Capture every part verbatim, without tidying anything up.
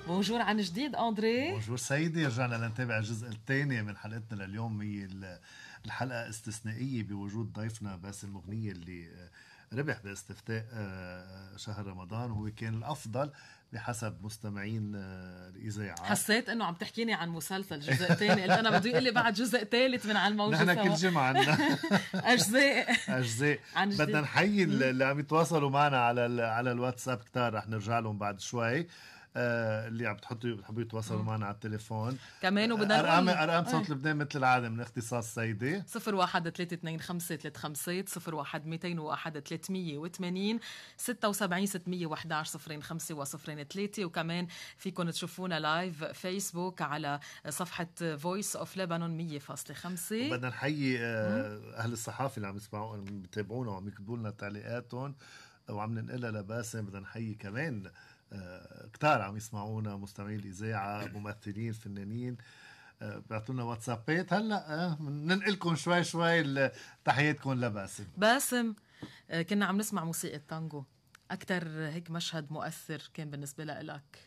بونجور عن جديد أندري. بونجور سيدي، رجعنا لنتابع الجزء الثاني من حلقتنا لليوم. هي الحلقة استثنائية بوجود ضيفنا باسم مغنية اللي ربح باستفتاء شهر رمضان، وهو كان الأفضل بحسب مستمعين الإذاعة. حسيت إنه عم تحكيني عن مسلسل جزء تاني، قلت أنا بدي يقول لي بعد جزء ثالث من على الموجة. نحن كل جمعة عنا أجزاء أجزاء. بدنا نحيي اللي عم يتواصلوا معنا على على الواتساب كتار، رح نرجع لهم بعد شوي. آه اللي عم تحطوا بتحبوا يتواصلوا معنا على التليفون كمان. وبدنا ارقام ارقام صوت لبنان مثل العاده من اختصاص سيدي صفر واحد ثلاثة اثنين خمسة ثلاثة خمسة صفر واحد مئتين وواحد ثلاثمية وثمانين ستة وسبعين ستمية وأحد عشر صفرين خمسة وصفرين ثلاثة. وكمان فيكم تشوفونا لايف فيسبوك على صفحه فويس اوف لبنان مية فاصلة خمسة. بدنا نحيي اهل الصحافه اللي عم يسمعوا عم يتابعونا وعم يكتبوا لنا تعليقاتهم وعم ننقلها لباسم. بدنا نحيي كمان آه، كتار عم يسمعونا مستمعين الإذاعة، ممثلين، فنانين، آه، بيعطونا واتسابات. هلا آه، ننقلكم شوي شوي تحياتكم لباسم. باسم، آه، كنا عم نسمع موسيقى تانجو، أكتر هيك مشهد مؤثر كان بالنسبة لك؟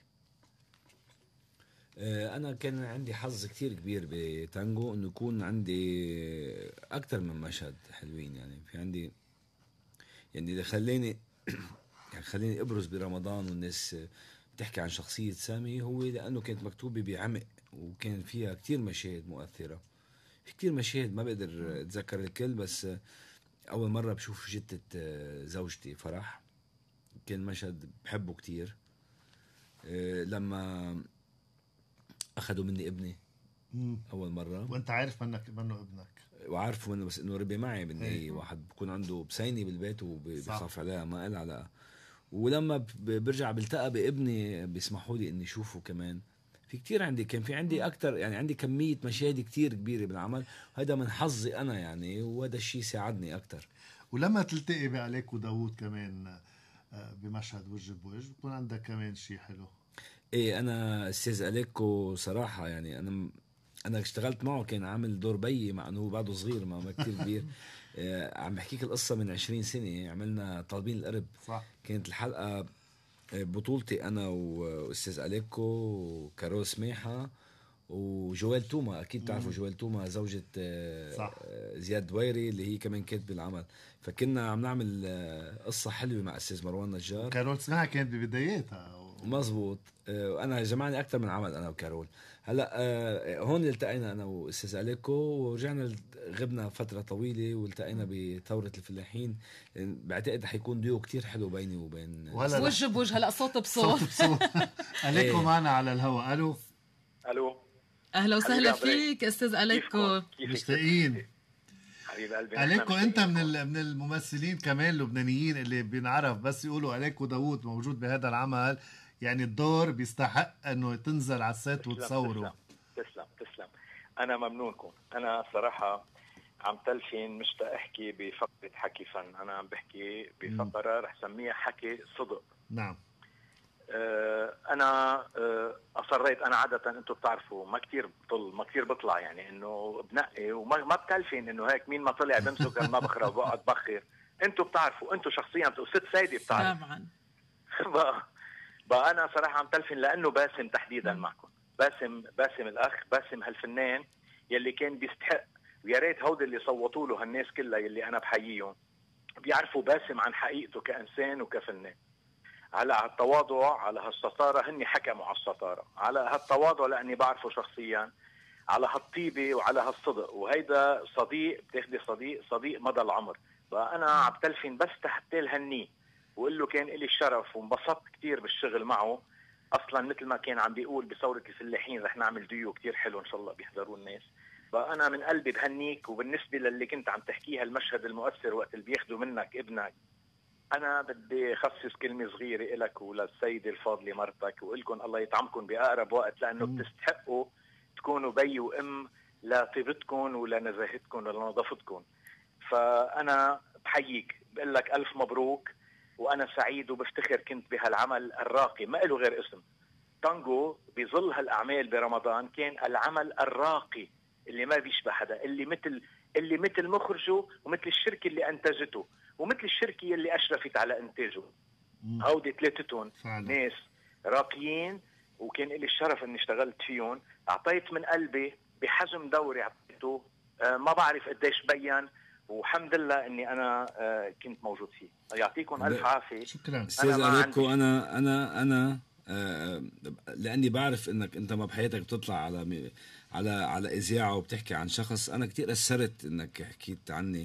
آه، أنا كان عندي حظ كتير كبير بتانجو إنه يكون عندي أكتر من مشهد حلوين. يعني في عندي يعني اللي خليني يعني خليني ابرز برمضان والناس بتحكي عن شخصية سامي هو لأنه كانت مكتوبة بعمق وكان فيها كتير مشاهد مؤثرة. في كتير مشاهد ما بقدر اتذكر الكل، بس أول مرة بشوف جدة زوجتي فرح كان مشهد بحبه كتير. لما أخذوا مني ابني أول مرة، وأنت عارف منك منه ابنك وعارفه منه، بس إنه ربي معي بالنهاية. واحد بكون عنده بسيني بالبيت وبيخاف عليها، ما قال على. ولما برجع بلتقى بابني بيسمحوا لي اني اشوفه كمان. في كتير عندي كان في عندي اكتر، يعني عندي كمية مشاهد كتير كبيرة بالعمل، هذا من حظي انا يعني، وهذا الشيء ساعدني اكتر. ولما تلتقي بعليك وداود كمان بمشهد وجه بوجه بكون عندك كمان شيء حلو. ايه، انا استاذ عليكو صراحة يعني انا انا اشتغلت معه، كان عامل دور بيي مع انه بعده صغير ما كتير كبير. عم بحكيك القصة من عشرين سنة، عملنا طالبين القرب. صح. كانت الحلقة بطولتي أنا وأستاذ أليكو وكارول سميحة وجوال توما. أكيد تعرفوا جوال توما، زوجة صح. زياد دويري اللي هي كمان كانت بالعمل. فكنا عم نعمل قصة حلوة مع أستاذ مروان نجار. كارول سميحة كانت ببداياتها و... مزبوط. أنا جمعني أكتر من عمل أنا وكارول. هلأ هون التقينا أنا وأستاذ أليكو ورجعنا غبنا فترة طويلة والتقينا بثورة الفلاحين. بعتقد حيكون ديو كتير حلو بيني وبين وجه بوجه. هلأ صوت بصوت. أليكو معنا على الهواء. ألو ألو، أهلا وسهلا فيك أستاذ أليكو. مشتاقين حبيب قلبي. أليكو أنت من من الممثلين كمان اللبنانيين اللي بينعرف بس يقولوا أليكو داوود موجود بهذا العمل، يعني الدور بيستحق أنه تنزل على السيت وتصوره. تسلم تسلم تسلم. أنا ممنونكم. أنا صراحة عم تلفين مشتاق أحكي بفقرة حكي فن. أنا عم بحكي بفقرة رح سميها حكي صدق. نعم. أه أنا أه أصريت. أنا عادة أنتوا بتعرفوا ما كتير بطل، ما كتير بطلع، يعني إنه بنقي وما ما بتلفين إنه هيك مين ما طلع بمسك المبخرة وبقعد بخر. أنتوا بتعرفوا، أنتوا شخصيا وست سيدي بتعرف. طبعا. بقى, بقى أنا صراحة عم تلفين لأنه باسم تحديدا معكم. باسم باسم الأخ باسم هالفنان يلي كان بيستحق، ويا ريت هود اللي صوتوا له هالناس كلها يلي أنا بحييهم بيعرفوا باسم عن حقيقته كإنسان وكفنان. على هالتواضع، على هالسطارة، هني حكموا على السطارة، على هالتواضع لأني بعرفه شخصيا، على هالطيبة وعلى هالصدق. وهيدا صديق، بتاخدي صديق صديق مدى العمر. فأنا عم تلفين بس تحتى لهني وقل له كان إلي الشرف وانبسطت كتير بالشغل معه. أصلا مثل ما كان عم بيقول بثورة الفلاحين رح نعمل ديو كتير حلو إن شاء الله بيحضروا الناس. فأنا من قلبي بهنيك. وبالنسبة للي كنت عم تحكيها المشهد المؤثر وقت اللي بياخدوا منك ابنك، أنا بدي خصص كلمة صغيرة إلك وللسيدة الفاضلة مرتك وإلكن الله يطعمكم بأقرب وقت، لأنه بتستحقوا تكونوا بي وأم لطيبتكم ولنزاهتكم ولنظافتكم. فأنا بحييك، بقول لك ألف مبروك. وأنا سعيد وبفتخر كنت بهالعمل الراقي، ما له غير اسم. تانجو بظل هالأعمال برمضان كان العمل الراقي اللي ما بيشبه حدا، اللي مثل اللي مثل مخرجه ومثل الشركة اللي أنتجته ومثل الشركة اللي أشرفت على إنتاجه. هودي ثلاثتهم ناس راقيين وكان لي الشرف اني اشتغلت فيهم، اعطيت من قلبي بحجم دوري اعطيته آه ما بعرف قديش بين، والحمد لله اني انا آه كنت موجود فيه. يعطيكم الف عافيه. شكرا استاذ عليكو. انا انا انا آه لاني بعرف انك انت ما بحياتك بتطلع على على على اذاعه وبتحكي عن شخص. انا كتير اثرت انك حكيت عني،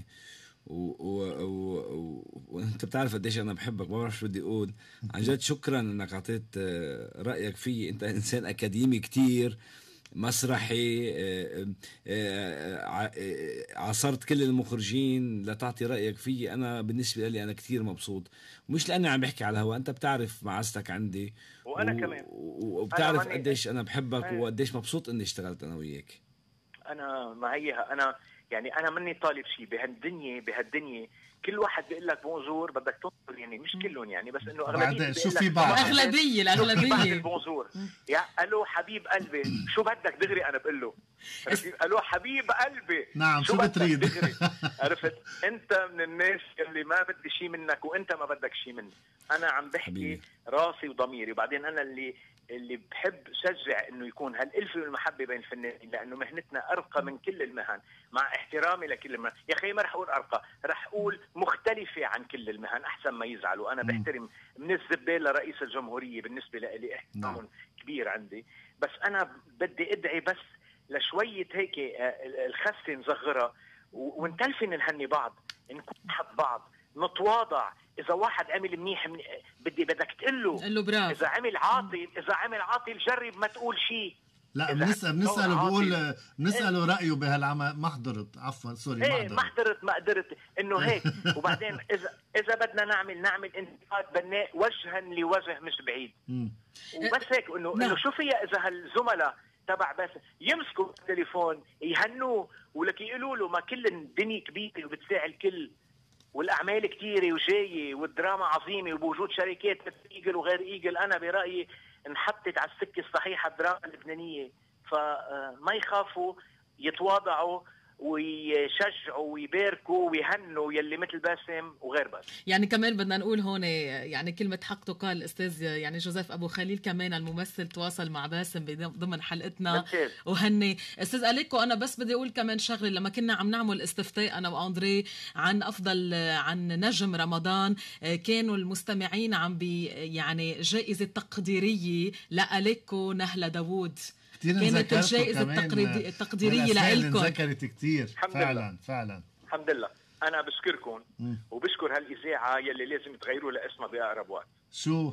وانت بتعرف قديش انا بحبك، ما بعرف شو بدي اقول. عن جد شكرا انك اعطيت رايك فيي. انت انسان اكاديمي كتير، مسرحي، عاصرت كل المخرجين لتعطي رايك فيي. انا بالنسبه لي انا كتير مبسوط، مش لاني عم بحكي على الهواء، انت بتعرف معزتك عندي وانا و... كمان وبتعرف أنا قديش انا بحبك أنا... وقديش مبسوط اني اشتغلت انا وياك. انا معيها انا يعني انا مني طالب شيء بهالدنيا بهالدنيا كل واحد بيقول لك بونجور بدك تنظر، يعني مش كلهم يعني، بس انه اغلبيه شو في بعض اغلبيه الاغلبيه بونجور. يا الو حبيب قلبي شو بدك دغري انا بقول له الو حبيب قلبي نعم شو بتريد. عرفت انت من الناس اللي ما بدي شيء منك وانت ما بدك شيء مني. انا عم بحكي حبيبي. راسي وضميري. وبعدين انا اللي اللي بحب شجع انه يكون هالالفه والمحبه بين الفنانين، لانه مهنتنا ارقى من كل المهن، مع احترامي لكل المهن. يا اخي ما رح اقول ارقى، رح اقول مختلفه عن كل المهن احسن ما يزعلوا. انا بحترم من الزبال لرئيس الجمهوريه، بالنسبه لي احترام كبير عندي. بس انا بدي ادعي بس لشويه هيك الخسه نصغرها ونتلفن نهني بعض، نكون حب بعض، نتواضع. اذا واحد عمل منيح من... بدي بدك تقول له قل له برافو. اذا عمل عاطل اذا عمل عاطل جرب ما تقول شيء. لا بنسال بنساله بقول بنساله رايه بهالعمل. ما حضرت عفوا سوري ما حضرت ما حضرت ما قدرت انه هيك. وبعدين اذا اذا بدنا نعمل نعمل انتقاد بناء وجها لوجه مش بعيد وبس هيك. انه انه شو فيها اذا هالزملاء تبع بس يمسكوا التليفون يهنوه ولك يقولوا له ما كل الدنيا كبيره وبتساعد الكل والاعمال كتيره وجايه والدراما عظيمه وبوجود شركات ايجل وغير ايجل. انا برايي انحطت على السكه الصحيحه الدراما اللبنانيه، فما يخافوا يتواضعوا ويشجعوا ويباركوا ويهنوا يلي مثل باسم وغير باسم. يعني كمان بدنا نقول هون يعني كلمة حق تقال. الأستاذ يعني جوزيف أبو خليل كمان الممثل تواصل مع باسم ضمن حلقتنا وهني. أستاذ أليكو أنا بس بدي أقول كمان شغلة. لما كنا عم نعمل استفتاء أنا وأندري عن أفضل عن نجم رمضان، كانوا المستمعين عم بي يعني جائزة تقديرية لأليكو نهلة داوود. كانت الجائزة التقديرية لإلكم. ذكرت كتير فعلا لله. فعلا الحمد لله. أنا بشكركم وبشكر هالإذاعة يلي لازم تغيروا لاسمها بأقرب وقت. شو؟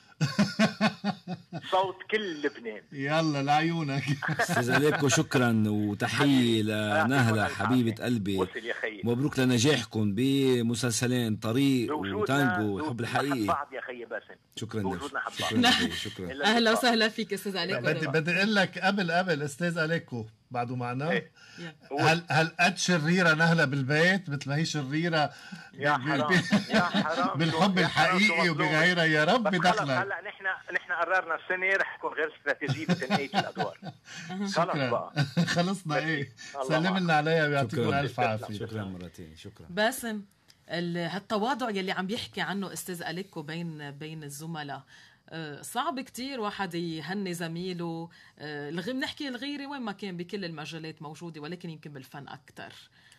صوت كل لبنان. يلا لعيونك. استاذ عليكو شكرا وتحية لنهلة حبيبة قلبي. مبروك لنجاحكم بمسلسلين طريق وتانجو وحب الحقيقي. بعض يا خي باسم. شكرا شكرا, شكرا. اهلا وسهلا فيك استاذ عليكو. بدي بدي اقول لك قبل قبل استاذ عليكو بعده معنا إيه؟ هل هل قد شريره نهله بالبيت مثل ما هي شريره يا حرام يا حرام بالحب الحقيقي وبغيرها يا رب بدخلك. هلا نحن نحن قررنا السنه رح تكون غير استراتيجيه تنقيه الادوار. خلص بقى خلصنا. ايه سلم لنا عليها ويعطيكم الف عافيه. شكرا مرتين. شكرا باسم. هالتواضع يلي عم يحكي عنه استاذ أليكو بين بين الزملاء صعب كتير واحد يهني زميله. الغير نحكي الغيرة وين ما كان بكل المجالات موجودة، ولكن يمكن بالفن أكتر.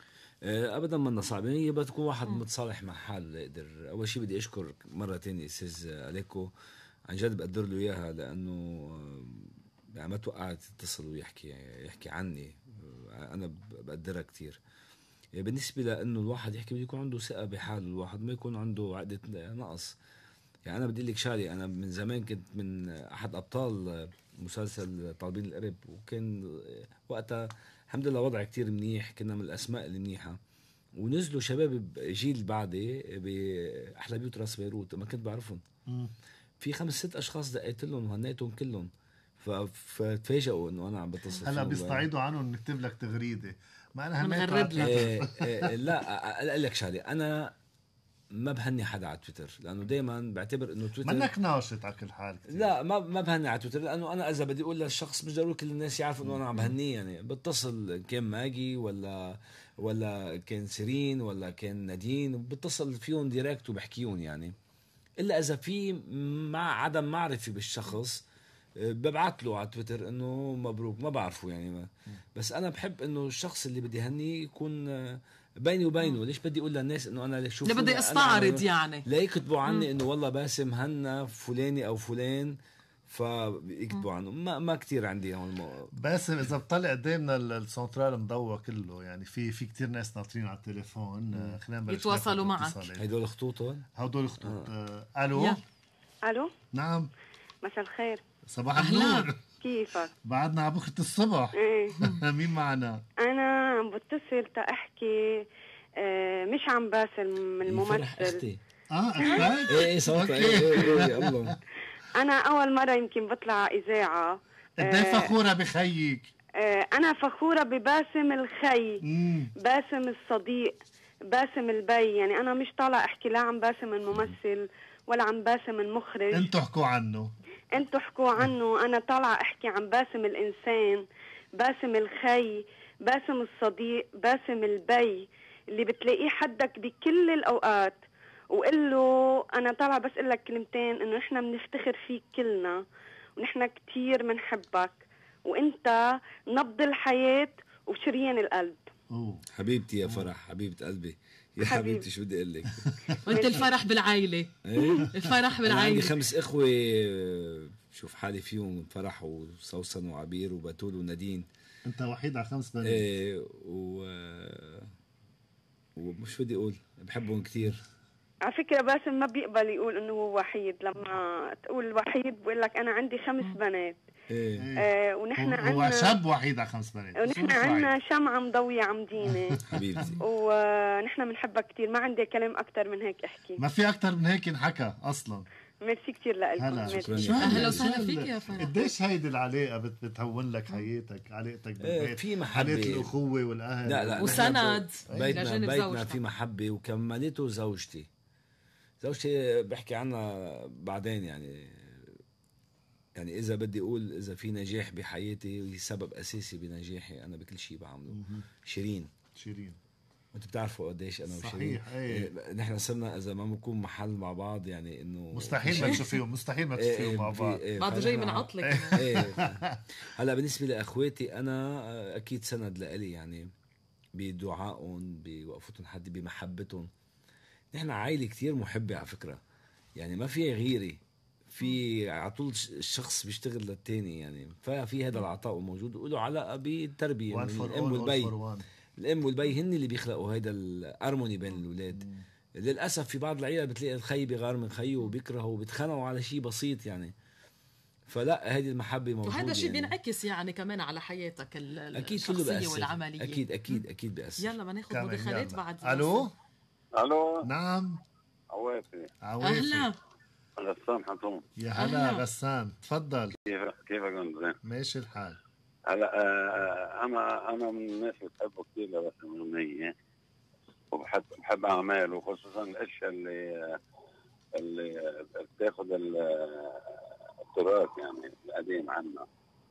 ابدا منا صعبه. هي بتكون واحد متصالح مع حاله يقدر. اول شيء بدي اشكر مره تانية استاذ أليكو، عن جد بقدر له اياها، لانه يعني ما توقعت يتصل ويحكي يحكي عني. انا بقدرها كتير. بالنسبه لانه الواحد يحكي بده يكون عنده ثقه بحاله، الواحد ما يكون عنده عقده نقص. يعني انا بدي لك شغله، انا من زمان كنت من احد ابطال مسلسل طالبين القرب، وكان وقتها الحمد لله وضع كتير منيح، كنا من الاسماء المنيحه، ونزلوا شباب جيل بعدي باحلى بيوت راس بيروت ما كنت بعرفهم. في خمس ست اشخاص دقيت لهم وهنيتهم كلهم، فتفاجئوا انه انا عم بتصل. هلا بيستعيدوا عنهم نكتب لك تغريده ما انا هنغرد لك. إيه إيه لا اقول لك شغله، انا ما بهني حدا على تويتر، لانه دايما بعتبر انه تويتر منك ناشط على كل حال كتير. لا ما ما بهني على تويتر، لانه انا اذا بدي اقول للشخص مش ضروري كل الناس يعرفوا انه انا عم بهنيه. يعني بتصل كان ماجي ولا ولا كان سيرين ولا كان نادين، بتصل فيهم ديريكت وبحكيهم. يعني الا اذا في مع عدم معرفه بالشخص ببعت له على تويتر انه مبروك، ما بعرفه يعني ما. بس انا بحب انه الشخص اللي بدي هنيه يكون بيني وبينه. ليش بدي اقول للناس انه انا شوف اللي بدي استعرض يعني لا يكتبوا عني انه والله باسم هنا فلاني او فلان فيكتبوا عنه. ما ما كتير عندي هون المو... باسم اذا بطلع قدامنا السنترال مضوى كله يعني في في كتير ناس ناطرين على التليفون. خلينا نبلش يتواصلوا معك. هدول خطوطهم هدول خطوط. آه. الو. الو. نعم. مساء الخير. صباح النور. كيفك؟ بعدنا على بكرة الصبح. ايه. مين معنا؟ انا عم بتصل تاحكي آه مش عن باسم الممثل. اه اختك؟ ايه صوتها. ايه الله. انا اول مرة يمكن بطلع اذاعة. قد ايه فخورة بخيك؟ آه انا فخورة بباسم الخي. مم. باسم الصديق، باسم البي. يعني انا مش طالع احكي لا عن باسم الممثل ولا عن باسم المخرج. انتوا احكوا عنه. انتوا احكوا عنه. انا طالعة احكي عن باسم الانسان، باسم الخي، باسم الصديق، باسم البي اللي بتلاقيه حدك بكل الاوقات. وقل له انا طالعة بس اقول لك كلمتين انه احنا بنفتخر فيك كلنا ونحن كتير بنحبك وانت نبض الحياة وشريان القلب. أوه. حبيبتي يا فرح، حبيبة قلبي يا حبيبتي. شو بدي اقول لك؟ وانت الفرح بالعائله. ايه الفرح بالعائله. عندي خمس اخوه شوف حالي فيهم، فرح وسوسن وعبير وبتول ونادين. انت وحيد على خمس بنات. ايه و ومش بدي اقول بحبهم كتير. على فكرة باسم ما بيقبل يقول انه هو وحيد. لما تقول وحيد بقول لك انا عندي خمس بنات. ايه آه ونحن عندنا هو شاب وحيد على خمس بنات. ونحن عندنا شمعة مضوية عمدينة. حبيبتي. ونحن بنحبك كتير. ما عندي كلام اكتر من هيك احكي. ما في اكتر من هيك انحكى اصلا. ميرسي كتير لكم. اهلا وسهلا فيك يا فرح. قديش هيدي العلاقه بتهون لك حياتك، علاقتك بالبيت، في محبه، علاقه الاخوه والاهل. لا لا وسند. بيتنا بيتنا في محبه وكملته زوجتي. زوجتي بحكي عنها بعدين يعني. يعني اذا بدي اقول اذا في نجاح بحياتي سبب اساسي بنجاحي انا بكل شيء بعمله. شيرين. شيرين وانتوا بتعرفوا قديش انا وشيرين صحيح. ايه. نحن صرنا اذا ما بنكون محل مع بعض يعني انه مستحيل ما تشوفيهم. مستحيل ما تشوفيهم مع بعض. بعد جاي من عطلك. هلا بالنسبه لاخواتي انا اكيد سند لإلي يعني بدعائهم، بوقفتهم حد، بمحبتهم. نحن عائله كتير محبه على فكره يعني. ما في غيري، في على طول الشخص بيشتغل للتاني يعني. ففي هذا العطاء موجود وله علاقه بالتربيه من الام والبي. الام والبي هن اللي بيخلقوا هيدا الارموني بين الاولاد. للاسف في بعض العيال بتلاقي الخي بغار من خيه وبيكرهوا وبيتخانقوا على شيء بسيط يعني. فلا هذه المحبه موجوده. وهذا شيء يعني بينعكس يعني كمان على حياتك الشخصيه والعمليه. اكيد اكيد اكيد بيأثر. يلا بناخذ مداخلات بعد. الو. الو. نعم. عوافي. اهلا. غسان حطوم. يا هلا غسان، تفضل. كيف كيفك انت؟ زين. ماشي الحال. هلا انا انا من الناس اللي بحبه كثير لباسم الأغنية وبحب بحب اعماله وخصوصا الاشياء اللي اللي بتاخذ التراث يعني القديم عنا.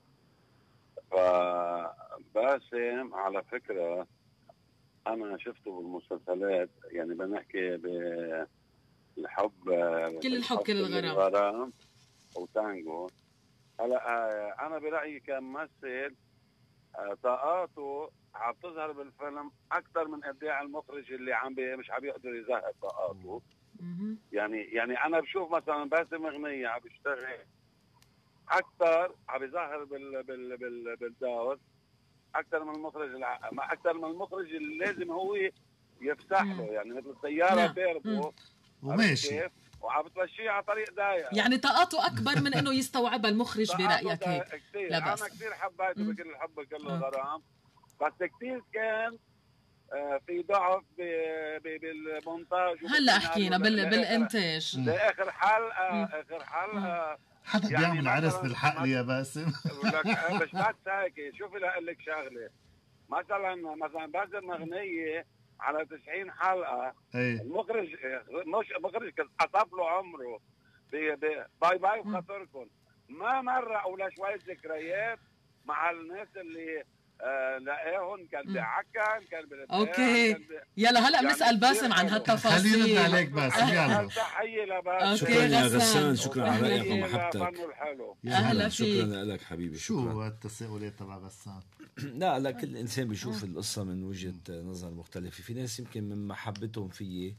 فباسم على فكره انا شفته بالمسلسلات يعني بنحكي بالحب كل الحب كل الغرام الغرام وتانجو. هلا انا برايي كممثل طاقاته عم تظهر بالفيلم اكثر من ابداع المخرج اللي عم بي مش عم يقدر يظهر طاقاته. يعني يعني انا بشوف مثلا باسم أغنية عم بيشتغل اكثر، عم يظهر بال بال بال بالدور اكثر من المخرج الع... اكثر من المخرج اللي لازم هو يفتح له يعني مثل السياره بيربو وماشي وعم بتمشيه على طريق ضايق. يعني طاقته اكبر من انه يستوعبها المخرج برايك هيك؟ لا بس انا كثير حبيته بكل الحب كل الغرام، بس كثير كان في ضعف بالمونتاج. هلا حكينا بالانتاج لاخر حلقه اخر حلقه حدا يعني بيعمل عرس بالحقل يا باسم. لك مش بس هيك. شوفي لاقول لك شغله مثلا مثلا باسم أغنية على تسعين حلقه ايه. المخرج مش مخرج قصف له عمره بي بي باي باي بخاطركم ما مره ولا شويه ذكريات مع الناس اللي آه لاقيهم كان بعكا كان بالبيان. اوكي كان ب... يلا هلا يعني بنسال باسم عن خلينا هالتفاصيل. نرد عليك باسم. يلا تحية لباسم. شكرا يا غسان. غسان، شكرا على أهلا رأيك فيك. ومحبتك. أهلا شكرا فيك. لك حبيبي. شو شكرا. التساؤلات تبع غسان؟ لا لا، كل انسان بيشوف القصه من وجهه نظر مختلفه. في ناس يمكن من محبتهم فيي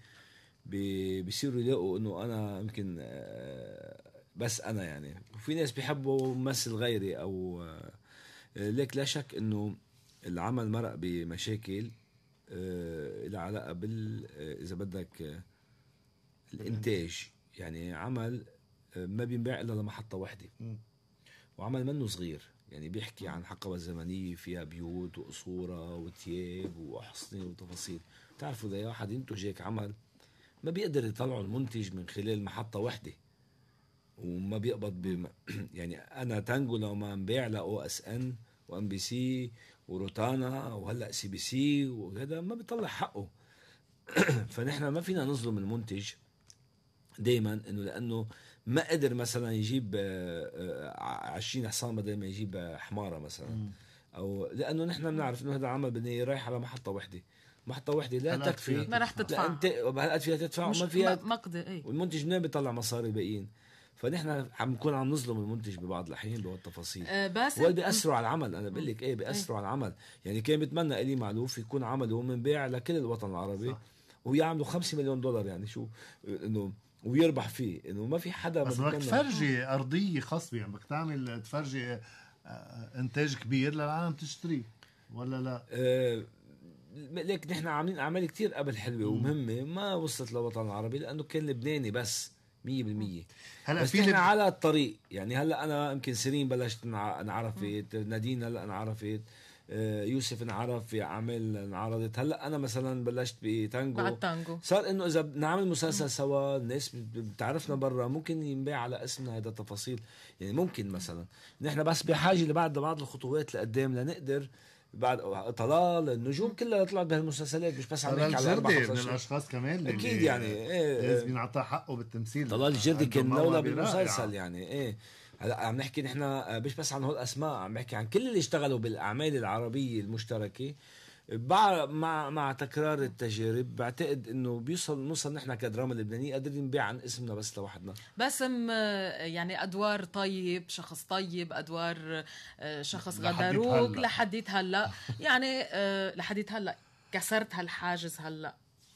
بي- بيصيروا يلاقوا انه انا يمكن آه، بس انا يعني، وفي ناس بيحبوا ممثل غيري او آه، ليك لا شك انه العمل مرق بمشاكل آه، لها علاقه بال آه، اذا بدك آه، الانتاج. يعني عمل آه، ما بينباع الا لمحطه واحده، مم. وعمل منه صغير. يعني بيحكي عن حقبة زمنية فيها بيوت وقصورة وتياب وأحصنة وتفاصيل. تعرفوا إذا واحد ينتج هيك عمل ما بيقدر يطلعه المنتج من خلال محطة واحدة، وما بيقبض بم... يعني أنا تانجو لو ما نبيع لأو اس ان وام بي سي وروتانا وهلا سي بي سي وهذا ما بيطلع حقه. فنحن ما فينا نظلم المنتج دايما، انه لانه ما قدر مثلا يجيب آه، آه، عشرين حصان بدل ما يجيب آه، حمارة مثلا، او لانه نحن بنعرف انه هذا عمل بني رايح على محطة واحدة. محطة واحدة لا هلأ تكفي، فيها ما رح تدفع. تدفع. لا انت هلقت فيها تدفع مش وما فيها، ما قدر ايه. والمنتج منين بيطلع مصاري الباقيين؟ فنحن عم نكون عم نظلم المنتج ببعض الاحيان بهالتفاصيل التفاصيل. آه، باسم وهل بيأثروا على العمل. انا بقول لك ايه، بيأثروا على العمل. يعني كان بتمنى إلي معلوف يكون عمله منباع لكل الوطن العربي، صح. ويعملوا خمسة مليون دولار. يعني شو انه ويربح فيه، انه ما في حدا بس بدك تفرجي ارضيه خصبه، يعني بدك تعمل تفرجي آه، انتاج كبير للعالم تشتري ولا لا؟ آه ليك نحن عاملين اعمال كتير قبل حلوه ومهمه ما وصلت للوطن العربي لانه كان لبناني بس مية بالمية. هلا بس في نحن لب... على الطريق. يعني هلا انا يمكن سيرين بلشت انع- انعرفت، نادين هلا انعرفت، آه، يوسف انعرف في اعمال انعرضت. هلا انا مثلا بلشت بتانجو، بعد تانجو. صار انه اذا نعمل مسلسل سوا الناس بتعرفنا برا ممكن ينباع على اسمنا هذا التفاصيل. يعني ممكن مثلا نحن بس بحاجه لبعض بعض الخطوات لقدام لنقدر بعد طلال النجوم كلها طلعت بهالمسلسلات، مش بس عم طلال نحكي على اربع الجردي خمس من اشياء. الاشخاص كمان اللي اكيد يعني ايه لازم ينعطى حقه بالتمثيل. طلال الجردي عنده كان مولى موهبة بالمسلسل رائعة. يعني ايه. هلا عم نحكي نحن مش بس عن هول الاسماء، عم نحكي عن كل اللي اشتغلوا بالاعمال العربيه المشتركه. مع مع مع تكرار التجارب بعتقد انه بيوصل نوصل نحن كدراما لبنانيه قادرين نبيع عن اسمنا بس لوحدنا. باسم آه، يعني ادوار طيب، شخص طيب، ادوار آه، شخص لحديت غدروك هلأ. لحديت هلا. يعني آه، لحديت هلا كسرت هالحاجز هلا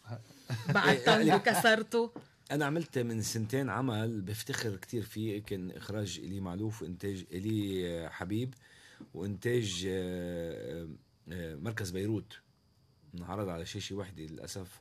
بعد تانجو كسرته. انا عملت من سنتين عمل بفتخر كتير فيه، كان اخراج الي معلوف وانتاج الي حبيب وانتاج آه، آه، مركز بيروت. انعرض على شاشة واحدة للأسف،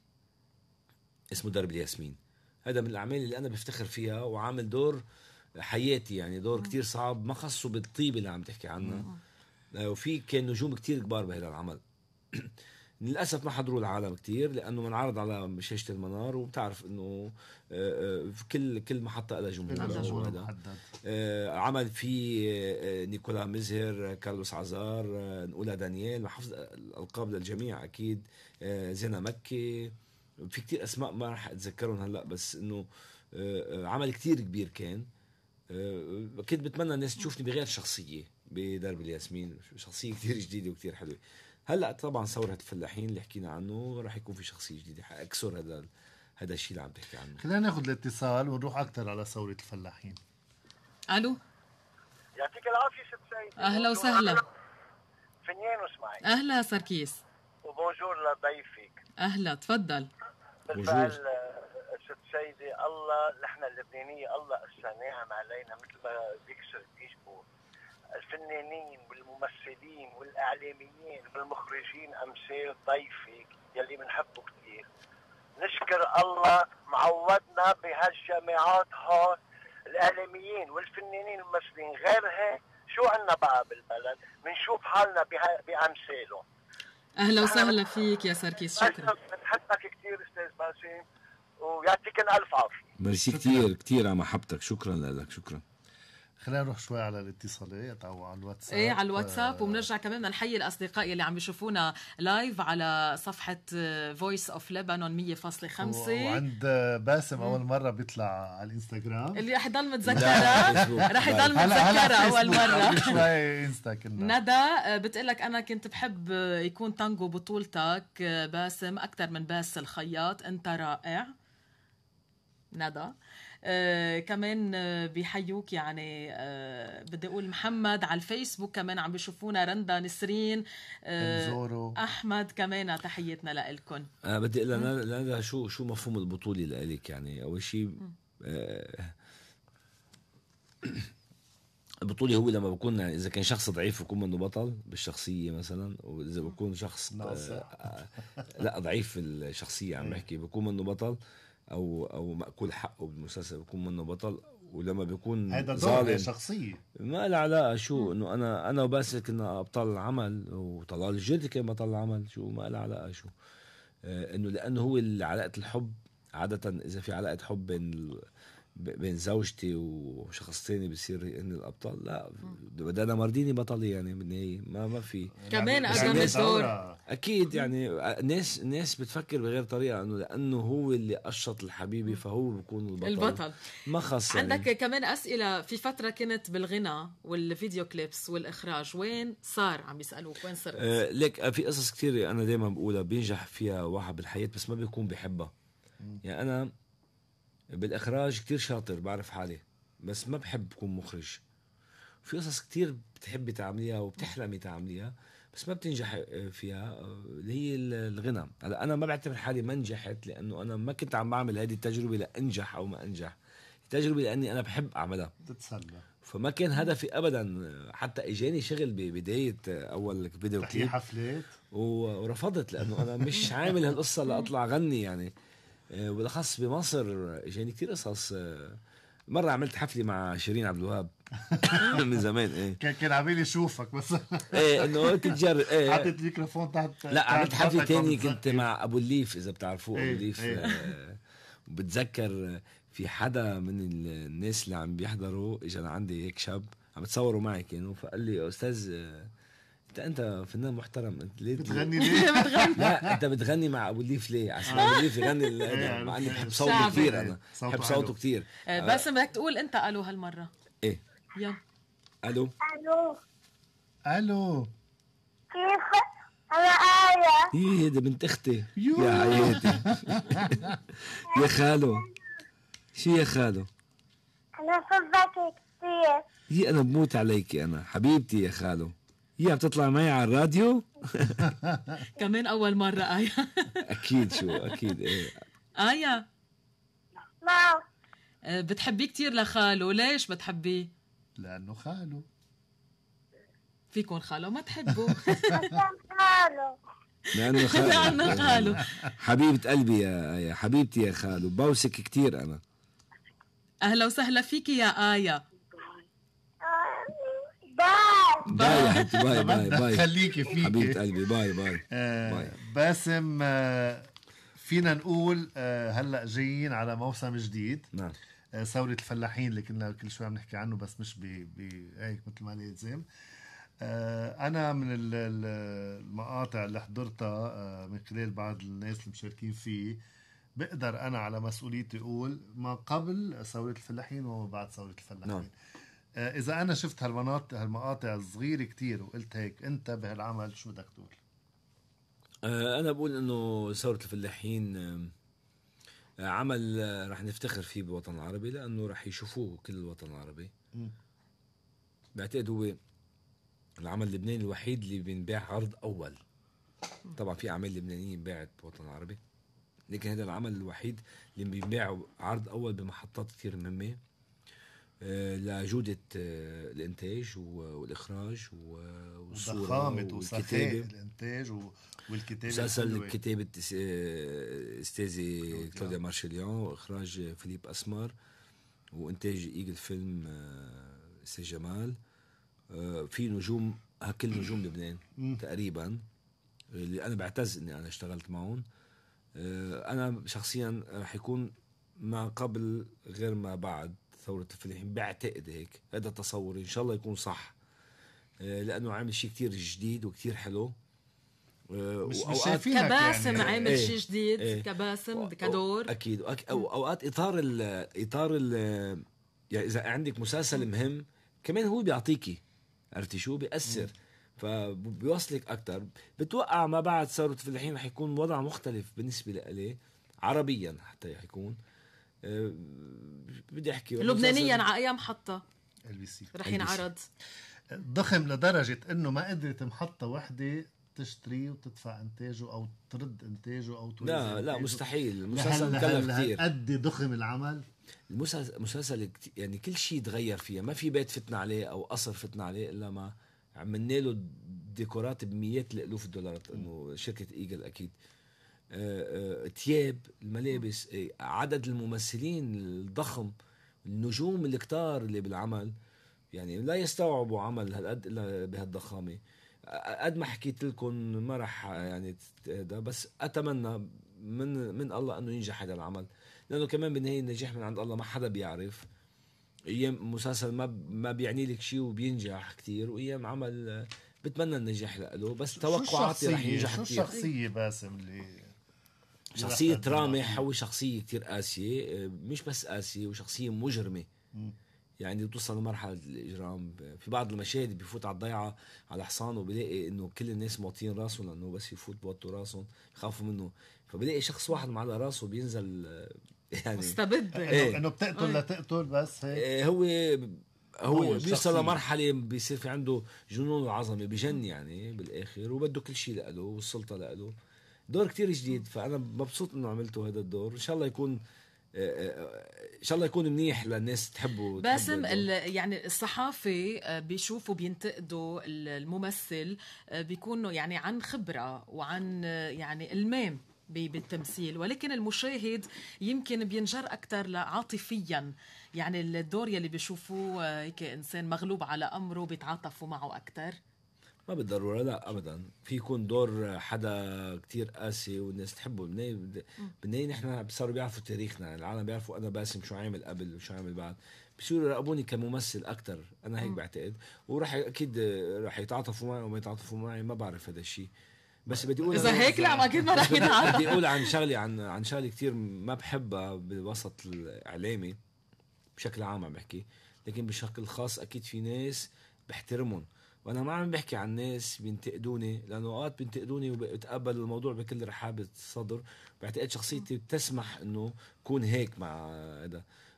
اسمه درب الياسمين. هذا من الأعمال اللي أنا بفتخر فيها وعامل دور حياتي، يعني دور كتير صعب ما خصه بالطيبة اللي عم تحكي عنها. آه، وفي كان نجوم كتير كبار بهذا العمل. للأسف ما حضروا العالم كتير لأنه منعرض على شاشة المنار، وبتعرف إنه آه، آه، في كل كل محطة لها جمهور. وهذا آه، عمل فيه آه، نيكولا مزهر، آه، كارلوس عزار، آه، نقولها دانيال، محافظ الألقاب للجميع أكيد، آه، زينة مكي. في كتير أسماء ما رح أتذكرهم هلأ، بس إنه آه، آه، عمل كتير كبير كان. آه، كنت بتمنى الناس تشوفني بغير شخصية بدرب الياسمين، شخصية كتير جديدة وكتير حلوة. هلا طبعا ثورة الفلاحين اللي حكينا عنه رح يكون في شخصية جديدة حأكسر هذا هذا الشيء اللي عم تحكي عنه. خلينا ناخذ الاتصال ونروح اكثر على ثورة الفلاحين. الو، يعطيك العافية ست سيد. اهلا وسهلا. فنيان واسمعي. اهلا سركيس. وبونجور لضيفك. اهلا تفضل. بالفعل ست سيدي، الله نحن اللبنانية الله أسا نعم علينا مثل ما بيكسر بيجبر. الفنانين والممثلين والإعلاميين والمخرجين أمثال ضيفك يلي بنحبه كثير. نشكر الله معودنا بهالجامعات هون الإعلاميين والفنانين الممثلين. غير هيك شو عنا بقى بالبلد؟ بنشوف حالنا بأمثاله. اهلا وسهلا فيك يا سركيس، شكرا. بنحبك كثير استاذ باسم ويعطيك الف عافيه. ميرسي كتير كتير على محبتك، شكرا لك. شكرا. خلينا نروح شوي على الاتصالات او على الواتساب. ايه على الواتساب، وبنرجع كمان بدنا نحيي الاصدقاء اللي عم بيشوفونا لايف على صفحه فويس اوف لبنان مية فاصلة خمسة. وعند باسم اول مره بيطلع على الانستغرام اللي رح يضل متذكرها رح يضل متذكرها اول مره. شوي انستا كنا. ندى بتقلك انا كنت بحب يكون تانجو بطولتك باسم اكثر من باس الخياط، انت رائع ندى. آه كمان آه بيحيوك يعني. آه بدي اقول محمد على الفيسبوك كمان عم بيشوفونا، رندا، نسرين، آه احمد كمان، تحياتنا لكم. آه بدي اقول لنا شو شو مفهوم البطوله لإلك. يعني اول شيء آه البطولة هو لما بكون إذا كان شخص ضعيف بكون منه بطل بالشخصية مثلا، وإذا بكون شخص آه لا ضعيف في الشخصية عم بحكي بكون منه بطل، او او مأكول حقه بالمسلسل بكون منه بطل. ولما بيكون هذا دور شخصيه ما له علاقه شو انه انا انا وباسل كنا ابطال العمل، وطلال الجدي كان بطل العمل، شو ما له علاقه شو آه انه لانه هو علاقه الحب عاده. اذا في علاقه حب بين بين زوجتي وشخص تاني بصير ان الابطال لا بدنا مرضيني بطلي يعني بالنهايه ما ما في كمان اجمل الدور اكيد. يعني ناس ناس بتفكر بغير طريقه انه لانه هو اللي قشط الحبيبي فهو بيكون البطل البطل ما خص. عندك يعني كمان اسئله في فتره كنت بالغنى والفيديو كليبس والاخراج، وين صار عم يسالوك وين صرت؟ آه ليك في قصص كتير انا دايما بقولها بينجح فيها واحد بالحياه بس ما بيكون بيحبها. يعني انا بالإخراج كتير شاطر بعرف حالي بس ما بحب أكون مخرج. في قصص كتير بتحبي تعمليها وبتحلمي تعمليها بس ما بتنجح فيها اللي هي الغنى. هلا أنا ما بعتبر حالي ما نجحت لأنه أنا ما كنت عم بعمل هذه التجربة لأنجح أو ما أنجح، التجربة لأني أنا بحب أعملها تتسلى. فما كان هدفي أبدا. حتى إجاني شغل ببداية أول فيديو كليب حفلات ورفضت لأنه أنا مش عامل هالقصة لأطلع غني يعني. وبالأخص بمصر اجاني كتير قصص. مرة عملت حفلة مع شيرين عبد الوهاب من زمان. ايه كان كان عمال يشوفك بس ايه انه تتجرب. ايه حطيت الميكروفون تحت. لا عملت حفلة تاني كنت مع ابو الليف اذا بتعرفوه. ايه ابو الليف ايه. آه وبتذكر في حدا من الناس اللي عم بيحضروا اجى لعندي هيك شاب عم بتصوروا معي كانوا، فقال لي استاذ انت انت فنان محترم انت ليه بتغني ليه؟ لا انت بتغني مع ابو الليف ليه؟ عشان ابو الليف يغني مع اني بحب صوته كثير. انا بحب صوته كثير. بس بدك تقول انت الو هالمره. ايه يلا الو الو الو كيف انا آية؟ ايه هيدا بنت اختي يا حياتي. يا خالو شو يا خالو؟ انا بحبك كثير. هي انا بموت عليكي انا حبيبتي يا خالو. هي عم تطلع معي على الراديو كمان اول مره. آية اكيد شو اكيد. ايه آية نعم بتحبيه كتير لخالو، ليش بتحبيه؟ لانه خالو. فيكون خالو ما تحبه عشان خالو. لانه خالو. لانه خالو. حبيبه قلبي يا يا حبيبتي يا خالو بوسك كتير انا. اهلا وسهلا فيكي يا آية. باي باي يا حبيبتي باي باي باي خليكي فيكي حبيبه قلبي باي باي. آه باي. باسم آه فينا نقول آه هلا جايين على موسم جديد. نعم. آه ثورة الفلاحين اللي كنا كل شوي عم نحكي عنه بس مش ب هيك مثل ما لازم. آه انا من المقاطع اللي حضرتها آه من خلال بعض الناس اللي مشاركين فيه بقدر انا على مسؤوليتي اقول ما قبل ثورة الفلاحين وما بعد ثورة الفلاحين. نعم. آه اذا انا شفت هالمناطق هالمقاطع الصغيرة كتير وقلت هيك انت بهالعمل شو بدك تقول؟ أنا بقول إنه ثورة الفلاحين عمل رح نفتخر فيه بالوطن العربي لأنه رح يشوفوه كل الوطن العربي. م. بعتقد هو العمل اللبناني الوحيد اللي بينباع عرض أول. طبعا في أعمال لبنانية انباعت بالوطن العربي لكن هذا العمل الوحيد اللي بينباع عرض أول بمحطات كتير مهمة لجودة الإنتاج والإخراج والصورة والكتابة. الإنتاج والكتابة. مسلسل كتابة أستاذي كلوديا مارشليون وإخراج فيليب أسمر وإنتاج إيجل فيلم أستاذ جمال. في نجوم هكل نجوم لبنان تقريبا اللي أنا بعتز إني أنا اشتغلت معهم. أنا شخصيا رح يكون ما قبل غير ما بعد ثورة الفلاحين، بعتقد هيك، هذا تصوري إن شاء الله يكون صح. لأنه عامل شيء كتير جديد وكتير حلو. مش مش شايفينك كباسم يعني. عامل ايه شيء جديد ايه كباسم كدور أكيد. أو أوقات إطار ال إطار ال يعني إذا عندك مسلسل مهم كمان هو بيعطيكي، عرفتي شو بيأثر، فبيوصلك أكتر. بتوقع ما بعد ثورة الفلاحين رح يكون وضع مختلف بالنسبة لإلي عربيا، حتى يكون أه بدي أحكي لبنانيا على أي محطة ال بي سي رح ينعرض. ضخم لدرجة إنه ما قدرت محطة واحدة تشتري وتدفع إنتاجه أو ترد إنتاجه أو توزع لا لا إنتاجه. مستحيل. المسلسل مكلف كتير. قد ضخم العمل المسلسل مسلسل يعني كل شيء تغير فيها، ما في بيت فتنا عليه أو قصر فتنا عليه إلا ما عملنا له ديكورات بمئات الألوف الدولارات. إنه شركة إيجل أكيد. أه أه تياب، الملابس، أه عدد الممثلين الضخم، النجوم الكتار اللي بالعمل، يعني لا يستوعبوا عمل هالقد إلا بهالضخامة. قد ما حكيت لكم ما رح يعني ده، بس أتمنى من من الله أنه ينجح هذا العمل، لأنه كمان بالنهاية النجاح من عند الله، ما حدا بيعرف. أيام مسلسل ما ما بيعني لك شيء وبينجح كتير، وأيام عمل بتمنى النجاح له، بس توقعاتي رح ينجح كتير. شو الشخصية باسم اللي شخصية رامح؟ هو شخصية كتير قاسية، مش بس قاسية، وشخصية مجرمة. م. يعني بتوصل لمرحلة الإجرام. في بعض المشاهد بيفوت على الضيعة على حصان وبيلاقي إنه كل الناس موطين راسه، لأنه بس يفوت بوطوا راسهم يخافوا منه، فبيلاقي شخص واحد معلق راسه بينزل يعني مستبد. إيه. إنه بتقتل لا تقتل بس هيك. إيه هو هو بيوصل لمرحلة بيصير في عنده جنون العظمة، بيجن يعني بالآخر، وبده كل شيء لقله والسلطة لقله. دور كتير جديد، فأنا مبسوط إنه عملته هذا الدور. إن شاء الله يكون ان شاء الله يكون منيح للناس تحبه. باسم يعني الصحافي بيشوفوا بينتقدوا الممثل بيكونوا يعني عن خبرة وعن يعني المام بالتمثيل، ولكن المشاهد يمكن بينجر أكتر عاطفيا، يعني الدور يلي بيشوفوه هيك إنسان مغلوب على أمره بيتعاطفوا معه أكتر. ما بالضرورة، لا أبدا. في يكون دور حدا كتير قاسي والناس تحبه. بالنهاية نحن صاروا بيعرفوا تاريخنا، العالم بيعرفوا أنا باسم شو عامل قبل وشو عامل بعد، بصيروا يراقبوني كممثل أكتر. أنا هيك بعتقد، ورح أكيد رح يتعاطفوا معي وما يتعاطفوا معي، ما بعرف هذا الشيء. بس بدي أقول إذا هيك لا أكيد ما رح يتعاطف. بدي أقول عن شغلي عن عن شغلي كتير ما بحبها بالوسط الإعلامي بشكل عام عم بحكي، لكن بشكل خاص أكيد في ناس بحترمهم، وانا ما عم بحكي عن ناس بينتقدوني، لانه اوقات بينتقدوني وبتقبل الموضوع بكل رحابه الصدر. بعتقد شخصيتي بتسمح انه كون هيك مع هذا.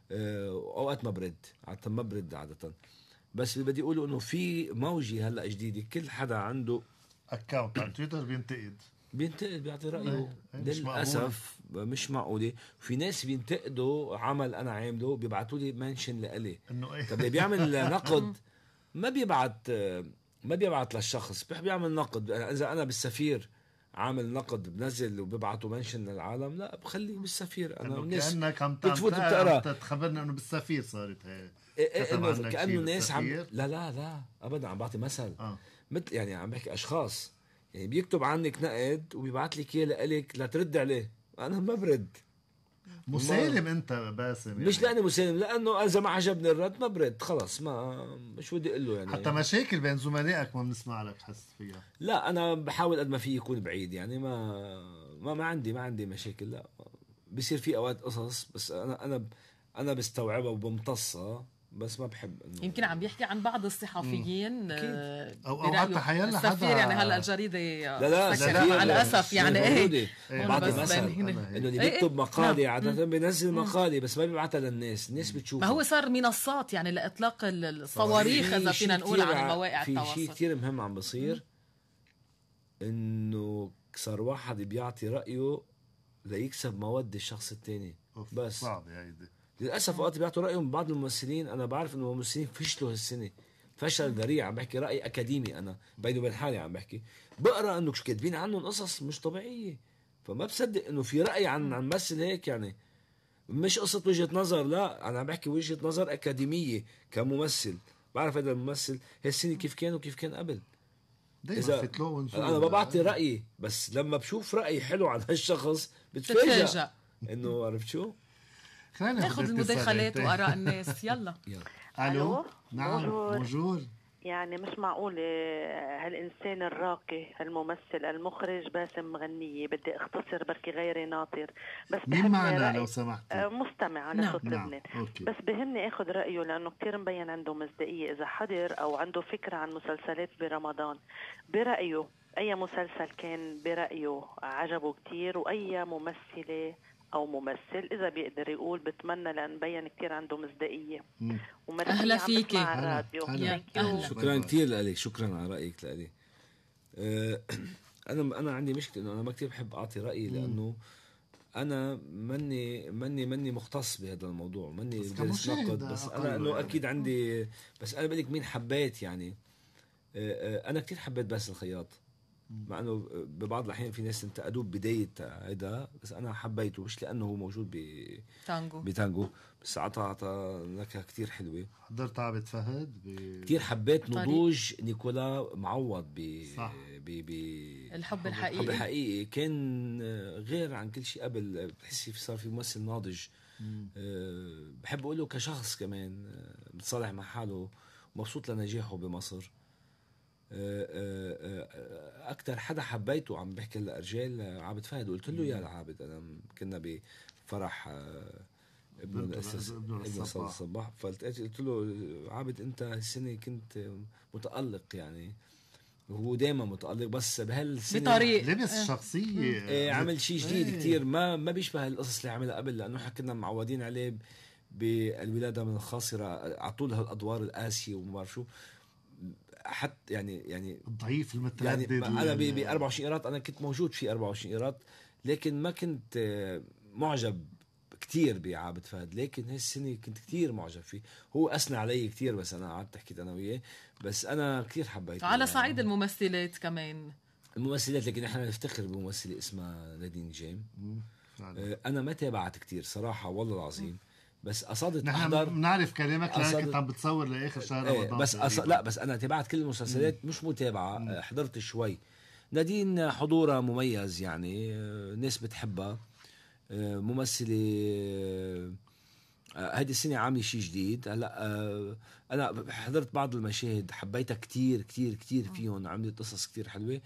اوقات ما برد، عاده ما برد عاده. بس اللي بدي اقوله انه في موجه هلا جديده، كل حدا عنده اكاونت على تويتر بينتقد بينتقد بيعطي رايه. للاسف مش معقوله. في ناس بينتقدوا عمل انا عامله بيبعتوا لي منشن لإلي انه ايه. طب اللي بيعمل نقد ما بيبعت ما بيبعت للشخص، بيعمل نقد. اذا انا بالسفير عامل نقد بنزل وببعته منشن للعالم، لا بخليه بالسفير. انا الناس كانك عم تخبرنا انه بالسفير صارت هي إيه كأنه ناس عم لا لا لا ابدا عم بعطي مثل آه. مثل يعني عم بحكي اشخاص يعني بيكتب عنك نقد وبيبعت لك اياه لك لترد عليه. انا ما برد. مسالم انت باسم يعني. مش لاني مسالم، لانه اذا ما عجبني الرد ما برد خلص، ما مش بدي اقول له يعني. حتى مشاكل بين زملائك ما بنسمع لك حس فيها. لا انا بحاول قد ما في يكون بعيد يعني، ما ما ما عندي ما عندي مشاكل. لا بصير في اوقات قصص بس انا انا انا بستوعبها وبمتصها، بس ما بحب انه يمكن عم بيحكي عن بعض الصحفيين او اوقات تحيلا حدا السفير يعني هلا الجريده لا لا, لا مع الاسف يعني ايه بعض مثلا انه اللي بيكتب مقالي عاده بينزل مقالي بس ما بيبعتها للناس، الناس بتشوفها. ما هو صار منصات يعني لاطلاق الصواريخ اذا فينا نقول عن مواقع التواصل. في شيء كثير مهم عم بصير، انه صار واحد بيعطي رايه ليكسب مواد الشخص الثاني. بس صعب هيدي للاسف وقت بيعطوا رايهم بعض الممثلين. انا بعرف انه الممثلين فشلوا هالسنه فشل ذريع. عم بحكي راي اكاديمي، انا بيني وبين حالي عم بحكي بقرا انه كاتبين عنهم قصص مش طبيعيه، فما بصدق انه في راي عن عن ممثل هيك يعني. مش قصه وجهه نظر، لا انا عم بحكي وجهه نظر اكاديميه كممثل. بعرف هذا الممثل هالسنه كيف كان وكيف كان قبل. إذا انا ما بعطي رايي، بس لما بشوف راي حلو عن هالشخص بتفاجئ انه عرفت شو. خلينا ناخذ المداخلات واراء الناس. يلا يلا. الو. نعم بونجور. بونجور. يعني مش معقول هالإنسان الراقي الممثل المخرج باسم مغنية، بدي اختصر بركي غيري ناطر، بس مين معنا رأي- لو سمحت؟ آه، مستمع على نعم. صوت نعم لبنان. اوكي. بس بهمني اخذ رأيه لأنه كتير مبين عنده مصداقية إذا حضر أو عنده فكرة عن مسلسلات برمضان. برأيه أي مسلسل كان برأيه عجبه كتير، وأي ممثلة أو ممثل إذا بيقدر يقول بتمنى لأن بين كتير عنده مصداقية. مم. ومركي أهلا عم فيكي. بسمع هلا. الراديو. هلا. Thank you. أهلا. شكرا كثير لك، شكرا على رايك لألي. أه انا انا عندي مشكله انه انا ما كثير بحب اعطي رايي، لانه انا مني مني مني مختص بهذا الموضوع، مني بس جالس كمشاهد نقد، بس أقل انا انه يعني. اكيد عندي. بس انا بقول لك مين حبيت يعني. أه أه انا كثير حبيت باسل الخياط، مع انه ببعض الاحيان في ناس انتقدوه بدايه هيدا، بس انا حبيته مش لانه هو موجود ب تانجو. بتانجو، بس عطى عطى نكهه كثير حلوه. حضرت عبد فهد ب... كثير حبيت طريق. نضوج نيكولا معوض ب صح. ب ب الحب الحب الحقيقي. الحقيقي كان غير عن كل شيء قبل. بتحسي في صار في ممثل ناضج. أه بحب اقول له كشخص كمان أه بتصالح مع حاله، ومبسوط لنجاحه بمصر. أه أه أكتر حدا حبيته عم بحكي لأرجال عابد فهد، قلت له يا عابد أنا كنا بفرح أه ابن الأساس ابن الصباح، فقلت له عابد أنت السنة كنت متألق يعني، وهو دائما متألق بس بهالسنة بطريق لبس شخصية ايه عمل شيء جديد ايه. كتير ما ما بيشبه القصص اللي عملها قبل، لأنه احنا كنا معودين عليه بالولادة من الخاصرة على طول هالأدوار القاسية وما بعرف شو، حتى يعني يعني الضعيف المتردد. يعني انا ب أربعة وعشرين قيراط انا كنت موجود في أربعة وعشرين قيراط، لكن ما كنت معجب كتير بعابد فهد، لكن هالسنه كنت كتير معجب فيه. هو اثنى علي كتير بس انا قعدت حكيت انا وياه، بس انا كتير حبيته على يعني. صعيد الممثلات كمان الممثلات، لكن احنا نفتخر بممثله اسمها نادين جيم. فعلا. انا ما تابعت كتير صراحه والله العظيم، بس قصدت نحن احضر. بنعرف كلامك لأنك أصدق- كنت عم بتصور لاخر شهر ايه رمضان بس أص... تقريباً. لا بس انا تابعت كل المسلسلات مش متابعه. مم. حضرت شوي. نادين حضورها مميز يعني، آه، ناس بتحبها، آه، ممثله. آه، هيدي السنه عامله شيء جديد. هلا آه، انا حضرت بعض المشاهد حبيتها كتير كتير كتير فيهم، عملت قصص كتير حلوه،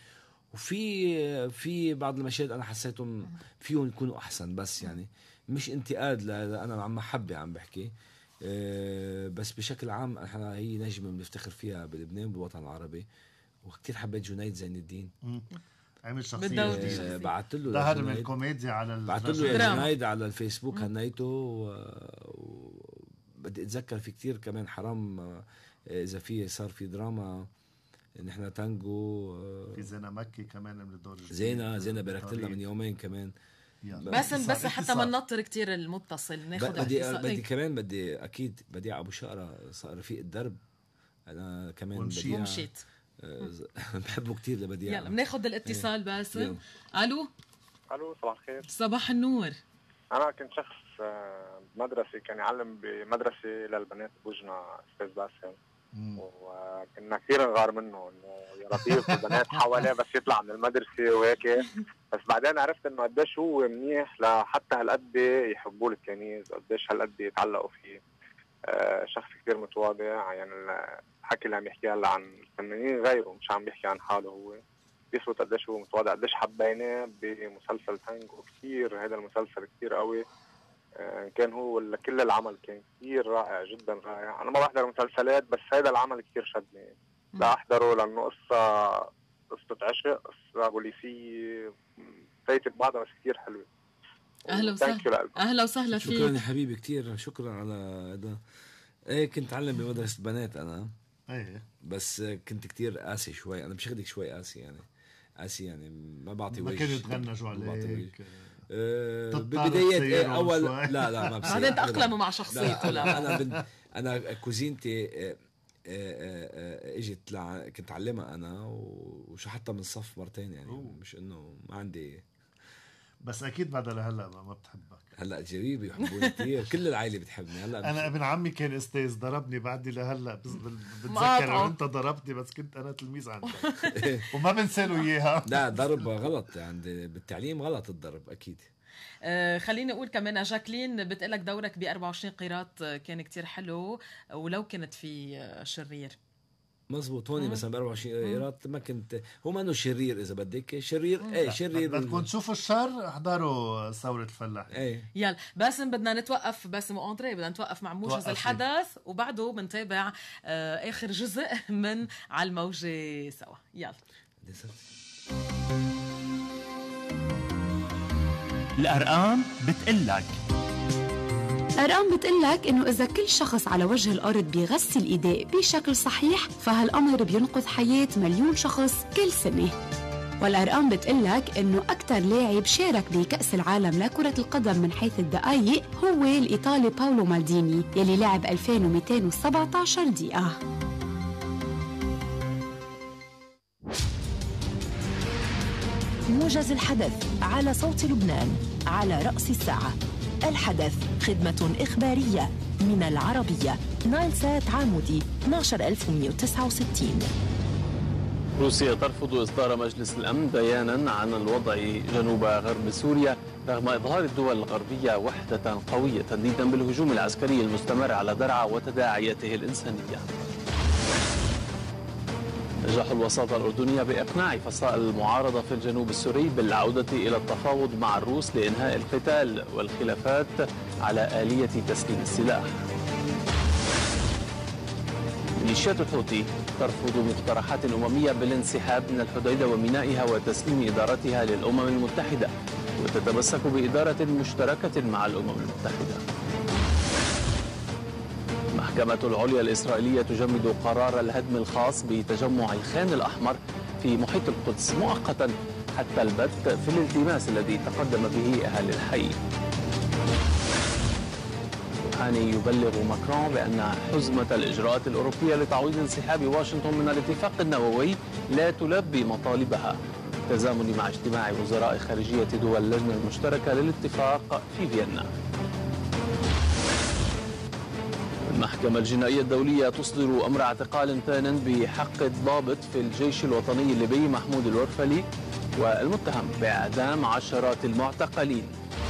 وفي في بعض المشاهد انا حسيتهم فيهم يكونوا احسن، بس يعني مش انتقاد ل- انا عم محبه عم بحكي. أه بس بشكل عام احنا هي نجمه بنفتخر فيها بلبنان بالوطن العربي، وكتير حبيت جنيد زين الدين. مم. عمل شخصية بالدوري. جديدة. شخصية. أه بعثت له ظهر من لجنيد- الكوميديا على بعثت له الرجل. يا دراما. جنيد على الفيسبوك، هنيته و- وبدي اتذكر في كتير كمان حرام آه، اذا في صار في دراما نحن تانجو. آه، في زينة مكي كمان من الدور الجديد. زينة زينة باركت لها من يومين كمان. يلا. بس اتصال- بس حتى اتصال. ما ننطر كتير المتصل ناخذ بدي اتصال. بدي إيه. كمان بدي اكيد بديع ابو شقره صار رفيق الدرب. انا كمان ومشيت. بديع ومشيت. آه، ز- بحبه كتير لبديع. يلا بناخذ الاتصال باسم. يلا. الو الو صباح الخير. صباح النور. انا كنت شخص آه، مدرسي كان يعلم بمدرسه للبنات بوجنا استاذ باسم، مم. وكنا كثير نغار منه انه يا لطيف البنات حواليه بس يطلع من المدرسه وهيك. بس بعدين عرفت انه قديش هو منيح لحتى هالقد يحبوه التلاميذ، قديش هالقد يتعلقوا فيه. آه، شخص كثير متواضع، يعني الحكي اللي عم يحكي هلا عن الفنانين غيره مش عم بيحكي عن حاله هو، بيثبت قديش هو متواضع، قديش حبيناه بمسلسل تانجو كثير. هذا المسلسل كثير قوي. آه، كان هو ولا كل العمل كان كثير رائع جدا رائع. انا ما بحضر مسلسلات بس هذا العمل كثير شدني لا احضره، لانه قصه قصه عشق، قصه بوليسيه فايته بعضها بس كثير حلوه. اهلا Thank you وسهلا. لألكم. اهلا وسهلا شكرا فيك. يا حبيبي كتير، شكرا على هذا. ايه كنت علم بمدرسة بنات انا، ايه بس كنت كتير قاسي شوي. انا بشغلك شوي قاسي يعني، قاسي يعني ما بعطي ما وجه. كانوا يتغنجوا ما بعطي وجه. عليك. أه تضطر ببداية تصيرهم ايه اول شوي. لا لا ما بصير. بعدين تأقلموا مع لا شخصيته. لا لا انا بن... انا كوزينتي آه، آه، آه، اجت لع... كنت علمها انا و- وشحطها من الصف مرتين يعني. أوه. مش انه ما عندي. بس اكيد بعد لهلا ما ما بتحبك. هلا جريبي يحبوني كثير، كل العائله بتحبني هلا. انا ابن عمي كان استاذ ضربني بعدي لهلا، بس بال- بتذكر مقاطعه. انه انت ضربتني بس كنت انا تلميذ عندك وما بنسى له اياها. لا ضرب غلط عند بالتعليم، غلط الضرب اكيد. آه خليني أقول كمان جاكلين بتقلك دورك ب أربعة وعشرين قيراط كان كتير حلو ولو كنت في شرير. مزبوط. هون مثلا ب أربعة وعشرين قيراط ما كنت هو ما انه شرير اذا بدك شرير مم. ايه شرير بدكم تشوفوا الشر احضروا ثورة الفلاحين. ايه يلا باسم بدنا نتوقف باسم وأندري بدنا نتوقف مع موجز الحدث وبعده بنتابع آه اخر جزء من على الموجة سوا. يلا الأرقام بتقلك الأرقام بتقلك إنه إذا كل شخص على وجه الأرض بيغسل إيديه بشكل صحيح فهالأمر بينقذ حياة مليون شخص كل سنة. والأرقام بتقلك إنه أكتر لاعب شارك بكأس العالم لكرة القدم من حيث الدقايق هو الإيطالي باولو مالديني يلي لعب ألفين ومئتين وسبعة عشر دقيقة. موجز الحدث على صوت لبنان على رأس الساعة. الحدث خدمة إخبارية من العربية نايل سات عامودي اثناشر ألف ومئة وتسعة وستين. روسيا ترفض إصدار مجلس الأمن بيانا عن الوضع جنوب غرب سوريا رغم إظهار الدول الغربية وحدة قوية تنديدا بالهجوم العسكري المستمر على درعا وتداعياته الإنسانية. نجاح الوساطة الأردنية بإقناع فصائل المعارضة في الجنوب السوري بالعودة إلى التفاوض مع الروس لإنهاء القتال والخلافات على آلية تسليم السلاح. ميليشيات الحوثي ترفض مقترحات أممية بالانسحاب من الحديدة ومينائها وتسليم إدارتها للأمم المتحدة وتتمسك بإدارة مشتركة مع الأمم المتحدة. المحكمة العليا الإسرائيلية تجمد قرار الهدم الخاص بتجمع الخان الأحمر في محيط القدس مؤقتا حتى البت في الالتماس الذي تقدم به أهل الحي. روحاني يبلغ ماكرون بأن حزمة الإجراءات الأوروبية لتعويض انسحاب واشنطن من الاتفاق النووي لا تلبي مطالبها بالتزامن مع اجتماع وزراء خارجية دول اللجنة المشتركة للاتفاق في فيينا. المحكمة الجنائية الدولية تصدر أمر اعتقال ثان بحق الضابط في الجيش الوطني الليبي محمود الورفلي والمتهم بإعدام عشرات المعتقلين.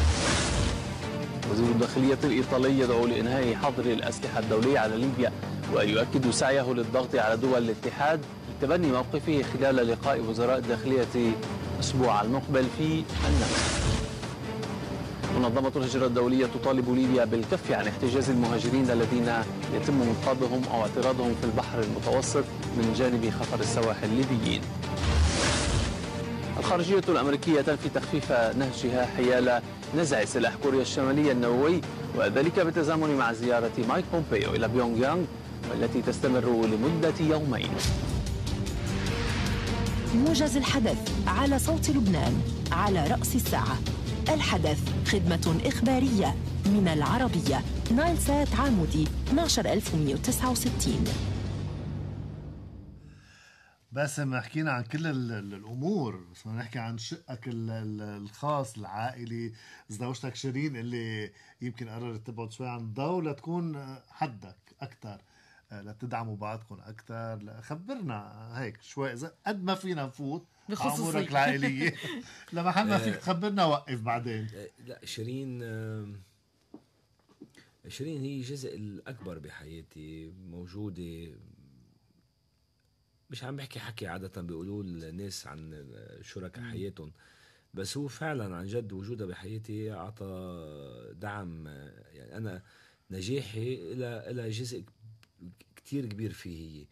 وزير الداخلية الإيطالي يدعو لإنهاء حظر الأسلحة الدولي على ليبيا ويؤكد سعيه للضغط على دول الاتحاد لتبني موقفه خلال لقاء وزراء الداخلية الأسبوع المقبل في النمسا. منظمة الهجرة الدولية تطالب ليبيا بالكف عن احتجاز المهاجرين الذين يتم منقاذهم أو اعتراضهم في البحر المتوسط من جانب خطر السواحل الليبيين. الخارجية الأمريكية تنفي تخفيف نهجها حيال نزع سلاح كوريا الشمالية النووي وذلك بالتزامن مع زيارة مايك بومبيو إلى بيونغ يانغ والتي تستمر لمدة يومين. موجز الحدث على صوت لبنان على رأس الساعة. الحدث خدمة إخبارية من العربية نايل سات عامودي اثناشر ألف ومئة وتسعة وستين. باسم حكينا عن كل الأمور بس ما نحكي عن شقك الخاص العائلي. زوجتك شيرين اللي يمكن قررت تبعد شوي عن الضوء لتكون حدك أكتر لتدعموا بعضكم أكتر. خبرنا هيك شوي إذا قد ما فينا نفوت أمورك العائلية لما ما فيك تخبرنا وقف بعدين. لا شيرين شيرين هي جزء الأكبر بحياتي موجودة. مش عم بحكي حكي عادة بيقولوا الناس عن شركاء حياتهم بس هو فعلا عن جد وجودها بحياتي أعطى دعم. يعني أنا نجاحي إلى إلى جزء كتير كبير فيه هي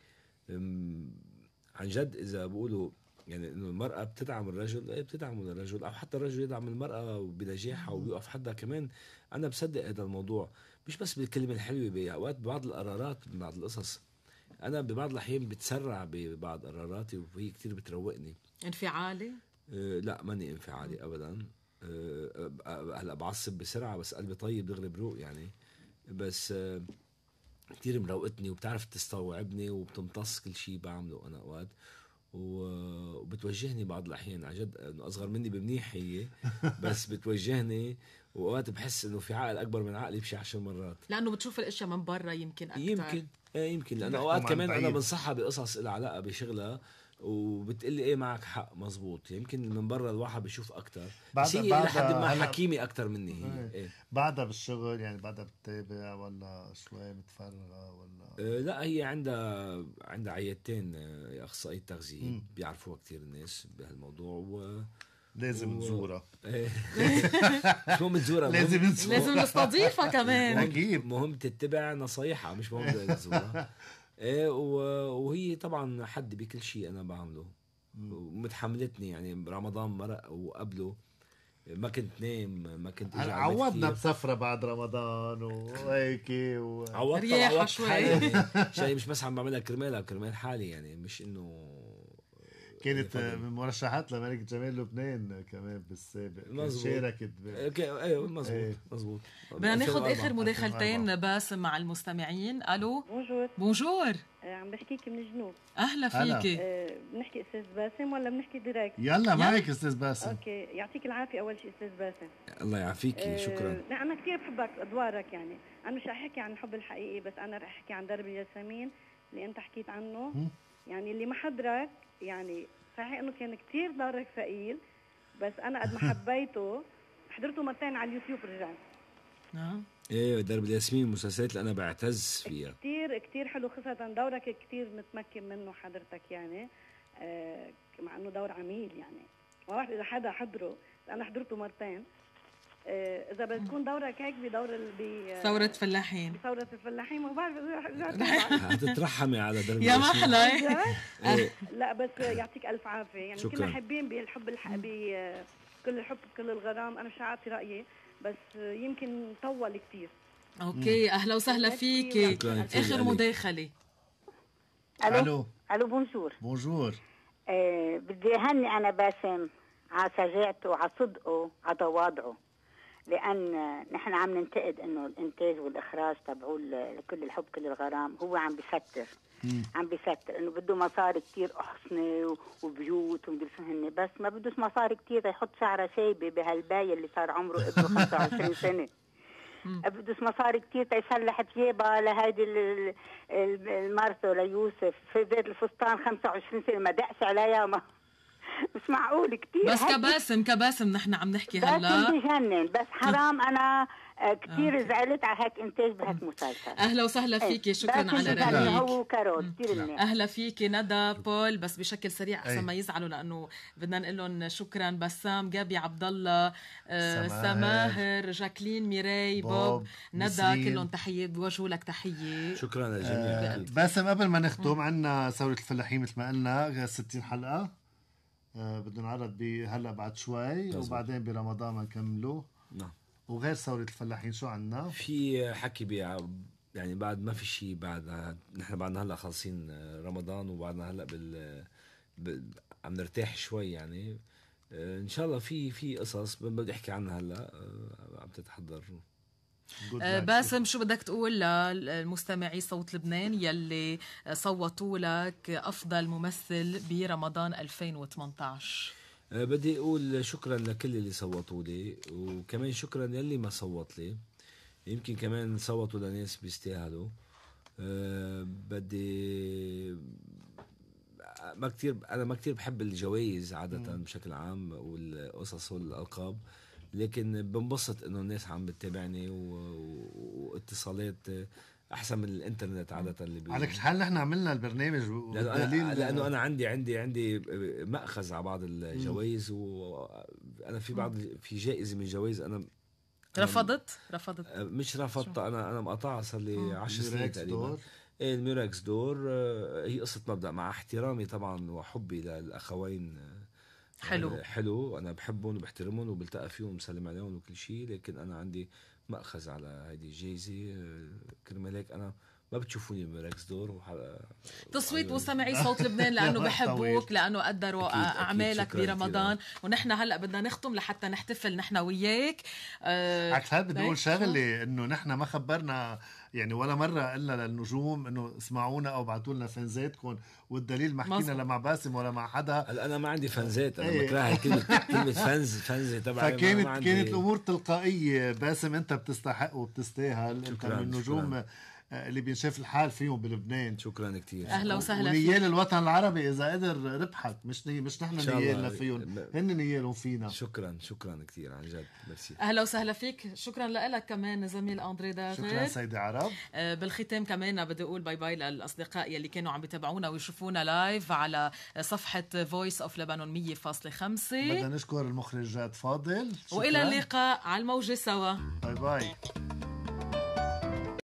عن جد. إذا بقولوا يعني إنه المرأة بتدعم الرجل بتدعم الرجل أو حتى الرجل يدعم المرأة بنجاحها وبيقف حدها كمان. أنا بصدق هذا الموضوع مش بس بالكلمة الحلوة بأوقات ببعض القرارات ببعض القصص. أنا ببعض الأحيان بتسرع ببعض قراراتي وهي كتير بتروقني. انفعالي؟ أه لا ماني انفعالي أبدا. أه هلا بعصب بسرعة بس قلبي طيب دغري بروق يعني. بس أه كتير مروقتني وبتعرف تستوعبني وبتمتص كل شيء بعمله أنا أوقات وبتوجهني بعض الأحيان عن جد إنه أصغر مني بمنيح هي بس بتوجهني وأوقات بحس إنه في عقل أكبر من عقلي بشي عشر مرات لأنه بتشوف الأشياء من برا يمكن أكتر. يمكن ايه يمكن لأنه أوقات كمان أنا بنصحها بقصص إلها علاقة بشغلها وبتقلي ايه معك حق مزبوط. يمكن من برا الواحد بيشوف اكتر بعد بس هي بعد لحد ما هلا حكيمه اكتر مني هي ايه. إيه. بعدها بالشغل يعني بعدها بتتابع ولا شوي متفرغه ولا أه لا هي عندها عندها عيادتين اخصائيه تغذيه بيعرفوها كتير الناس بهالموضوع و لازم و... نزورها. مش مهم تزورها، لازم نزورها، لازم نستضيفها كمان. اكيد مهم تتبع نصايحها، مش مهم تزورها. ايه وهي طبعا حد بكل شيء انا بعمله ومتحملتني. يعني رمضان مرق وقبله ما كنت نام، ما كنت اجي عودنا بسفره بعد رمضان وهيك و... عودت رياحه شوي شيء مش بس عم بعملها كرمالها كرمال حالي يعني، مش انه كانت من مرشحات لملكة جمال لبنان كمان بالسابق شاركت ب... ايوه مزبوط ايه. مزبوط. بدنا ناخذ اخر مداخلتين باسم مع المستمعين. الو بونجور. بونجور عم بحكيك من الجنوب. اهلا فيكي. أه بنحكي استاذ باسم ولا بنحكي ديريكت؟ يلا معك استاذ باسم. اوكي يعطيك العافيه اول شيء استاذ باسم. الله يعافيكي. أه شكرا. لا انا كثير بحبك ادوارك يعني. انا مش رح احكي عن الحب الحقيقي بس انا رح احكي عن درب الياسمين اللي انت حكيت عنه. م? يعني اللي ما حضرك يعني صحيح انه كان كتير دورك ثقيل بس انا قد ما حبيته حضرته مرتين على اليوتيوب رجعت. نعم ايه درب الياسمين المسلسلات اللي انا بعتز فيها كتير كتير حلو، خاصة دورك كتير متمكن منه حضرتك يعني. آه مع انه دور عميل يعني ما بعرف اذا حدا حضره، انا حضرته مرتين. آه اذا بتكون دورك هيك بدور ب ثورة فلاحين ثورة الفلاحين ما بعرف هتترحمي على درب يا محلى. لا بس يعطيك الف عافية يعني. كنا حابين بالحب الح... بكل الحب بكل الغرام. انا مش هعطي رأيي بس يمكن طول كتير. اوكي اهلا وسهلا فيكي. اخر مداخلة. الو الو بونجور. بونجور. آه بدي اهني انا باسم على شجاعته على صدقه على تواضعه، لان نحن عم ننتقد انه الانتاج والاخراج تبعوه لكل الحب كل الغرام هو عم بيستر مم. عم بيستر انه بده مصاري كتير احصنه وبيوت ومدري شو هن، بس ما بدوش مصاري كتير يحط شعره شايبه بهالبايه اللي صار عمره ابنه خمسة وعشرين سنه. بدوش مصاري كتير تيصلح ثيابها لهيدي المارثو ليوسف في بيت الفستان خمسة وعشرين سنه ما دقش عليها ما مش معقول كتير. بس كباسم كباسم نحن عم نحكي هلا باسم بجنن بس حرام. انا كتير آه. زعلت على هيك انتاج بهيك مسلسل. اهلا وسهلا فيكي. شكرا على رأيك. هو كارول كتير منيح. اهلا فيكي ندى بول. بس بشكل سريع احسن ما يزعلوا لانه بدنا نقول لهم شكرا. بسام جابي عبد الله آه سماهر جاكلين ميراي بوب, بوب ندى كلهم تحيه بوجهوا لك تحيه. شكرا للجميع. آه باسم قبل ما نختم عنا ثورة الفلاحين مثل ما قلنا ستين حلقة آه بدنا نعرض هلا بعد شوي وبعدين برمضان ما نكملوه. نعم. وغير ثورة الفلاحين شو عنا؟ في حكي بيع يعني بعد ما في شيء بعد. نحن بعدنا هلا خالصين رمضان وبعدنا هلا بال, بال... عم نرتاح شوي يعني. ان شاء الله في في قصص بدي احكي عنها هلا عم تتحضر. باسم شو بدك تقول للمستمعي صوت لبنان يلي صوتوا لك افضل ممثل برمضان ألفين وثمانية عشر؟ أه بدي أقول شكرا لكل اللي صوتوا لي وكمان شكرا للي ما صوت لي. يمكن كمان صوتوا لناس بيستاهلوا. أه بدي ما كتير أنا ما كتير بحب الجوائز عادة م. بشكل عام والقصص والألقاب، لكن بنبسط إنه الناس عم بتتابعني واتصالات احسن من الانترنت عاده اللي بي... على كل حال نحن عملنا البرنامج لأنه, لانه انا عندي عندي عندي مأخذ على بعض الجوائز وانا في بعض في جائزه من الجوائز انا رفضت رفضت مش رفضت انا انا مقطعها صار لي عشر سنين تقريبا. ايه الميراكس دور هي قصه مبدأ مع احترامي طبعا وحبي للاخوين حلو حلو انا بحبهم وبحترمهم وبلتقى فيهم وبسلم عليهم وكل شيء، لكن انا عندي مأخذ على هذه الجائزة كرمال هيك أنا ما بتشوفوني بمراكز دور وحلقة تصويت مستمعي صوت لبنان لأنه بحبوك لأنه قدروا أعمالك برمضان. ونحن هلأ بدنا نختم لحتى نحتفل نحن وياك. أه عكس هاد بدي أقول شغلة إنه نحن ما خبرنا يعني ولا مرة قلنا للنجوم إنه اسمعونا أو بعتوا لنا فانزاتكم، والدليل ما حكينا لا مع باسم ولا مع حدا. أنا ما عندي فانزات أنا بكره كلمة كلمة فانز فانز تبعي. فكانت ما كانت الأمور تلقائية. باسم أنت بتستحق وبتستاهل. أنت من النجوم اللي بينشاف الحال فيهم بلبنان. شكرا كتير. اهلا وسهلا فيك. ونيال الوطن العربي اذا قدر ربحك، مش ني... مش نحن نيالنا فيهم، هن نيالهم فينا. شكرا شكرا كتير عن جد، ميرسي. اهلا وسهلا فيك. شكرا لك كمان زميل اندري داغر. شكرا سيدي عرب. بالختام كمان بدي اقول باي باي للاصدقاء يلي كانوا عم بيتابعونا ويشوفونا لايف على صفحه فويس اوف لبنان مية فاصلة خمسة. بدنا نشكر المخرج جاد فاضل. والى اللقاء على الموجة سوا. باي باي.